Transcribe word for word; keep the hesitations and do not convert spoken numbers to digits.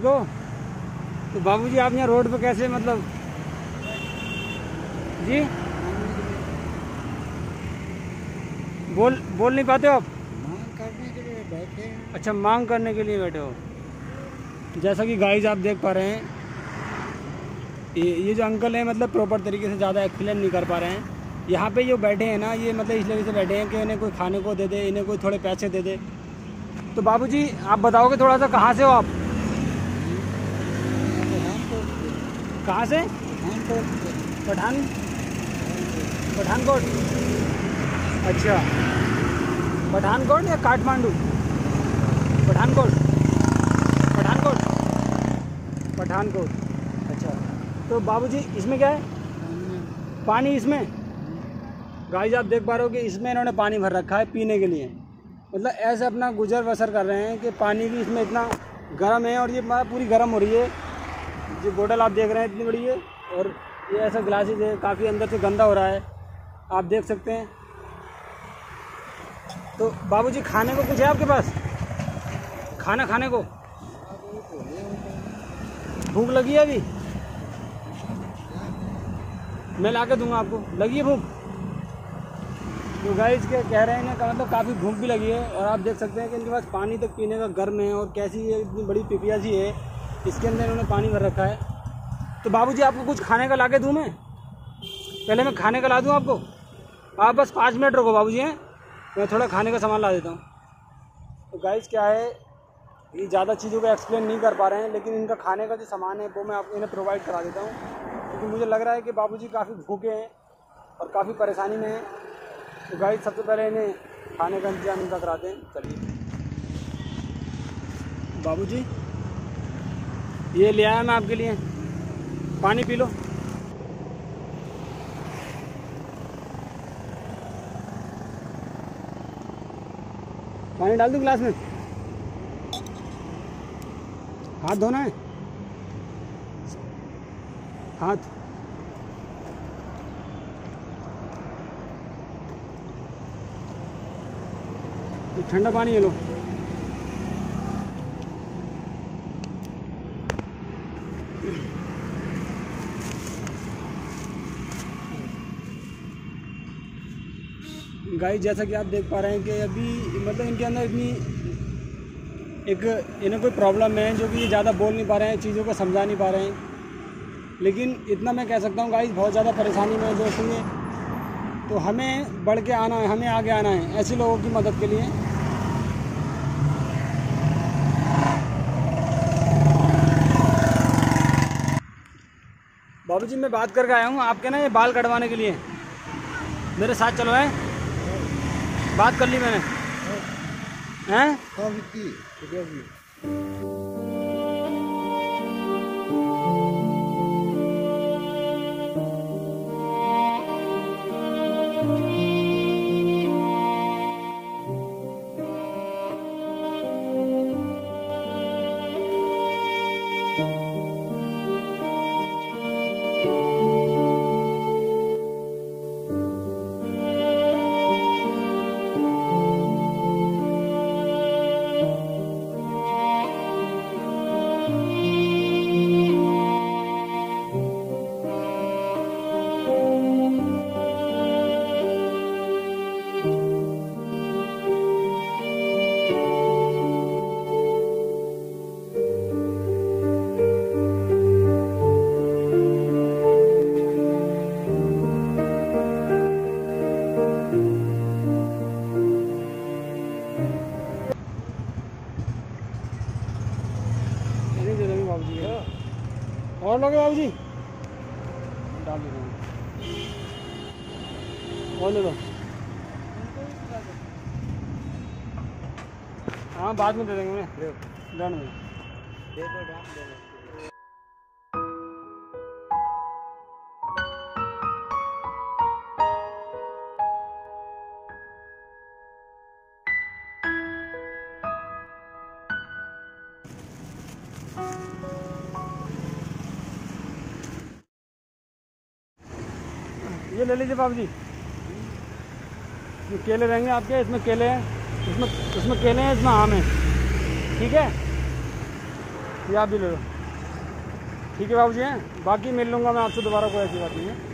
को। तो बाबूजी आप यहाँ रोड पे कैसे मतलब जी बोल बोल नहीं पाते हो आप? मांग करने के लिए बैठे हैं। अच्छा, मांग करने के लिए बैठे हो। जैसा कि गाइस आप देख पा रहे हैं, ये ये जो अंकल हैं मतलब प्रॉपर तरीके से ज़्यादा एक्सप्लेन नहीं कर पा रहे हैं। यहाँ पे जो बैठे हैं ना, ये मतलब इसलिए से बैठे हैं कि इन्हें कोई खाने को दे दे, इन्हें कोई थोड़े पैसे दे दे। तो बाबूजी आप बताओगे थोड़ा सा, कहाँ से हो आप? कहाँ से? पठान पठानकोट। अच्छा, पठानकोट या काठमांडू? पठानकोट पठानकोट पठानकोट। अच्छा, तो बाबूजी इसमें क्या है? पानी इसमें। गाइस आप देख पा रहे हो कि इसमें इन्होंने पानी भर रखा है पीने के लिए। मतलब ऐसे अपना गुजर बसर कर रहे हैं कि पानी भी इसमें इतना गर्म है, और ये पूरी गर्म हो रही है। जो बोतल आप देख रहे हैं इतनी बड़ी है, और ये ऐसा ग्लासेस है, काफ़ी अंदर से गंदा हो रहा है, आप देख सकते हैं। तो बाबूजी खाने को कुछ है आपके पास? खाना खाने को भूख लगी है अभी? मैं ला के दूँगा आपको। लगी है भूख? तो गाइस के कह रहे हैं ना, मतलब काफ़ी भूख भी लगी है, और आप देख सकते हैं कि इनके पास पानी तक पीने का गर्म है, और कैसी ये इतनी बड़ी पिपिया सी है, इसके अंदर इन्होंने पानी भर रखा है। तो बाबूजी आपको कुछ खाने का ला के दूँ मैं? पहले मैं खाने का ला दूँ आपको? आप बस पाँच मिनट रुको बाबूजी, हैं मैं थोड़ा खाने का सामान ला देता हूँ। तो गाइस क्या है, ये ज़्यादा चीज़ों को एक्सप्लेन नहीं कर पा रहे हैं, लेकिन इनका खाने का जो सामान है वो मैं आपको इन्हें प्रोवाइड करा देता हूँ, क्योंकि मुझे लग रहा है कि बाबूजी काफ़ी भूखे हैं और काफ़ी परेशानी में हैं। तो गाइस सबसे पहले इन्हें खाने का इंतजाम इनका कराते हैं। चलिए बाबूजी, ये ले आया मैं आपके लिए, पानी पी लो। पानी डाल दूँ गिलास में? हाथ धोना है? हाथ ठंडा पानी है, लो। गाइस जैसा कि आप देख पा रहे हैं कि अभी मतलब इनके अंदर इतनी एक इन्हें कोई प्रॉब्लम है, जो कि ये ज़्यादा बोल नहीं पा रहे हैं, चीज़ों को समझा नहीं पा रहे हैं। लेकिन इतना मैं कह सकता हूँ गाइस, बहुत ज़्यादा परेशानी में जो सुनिए, तो हमें बढ़ के आना है, हमें आगे आना है ऐसे लोगों की मदद के लिए। बाबूजी मैं बात करके आया हूँ आपके ना, ये बाल कटवाने के लिए मेरे साथ चलो। है बात कर ली मैंने, हैं? और लोगे बाबूजी? डाल दे रहा हूँ, और ले लो। हाँ बाद में दे देंगे, मैं डन में दे दो, डन दे दो। ये ले लीजिए बाबूजी, ये केले रहेंगे आपके, इसमें केले हैं, इसमें इसमें केले हैं, इसमें आम है, ठीक है? ये आप भी ले लो। ठीक है बाबू जी हैं, बाकी मिल लूँगा मैं आपसे दोबारा, कोई ऐसी बात नहीं है।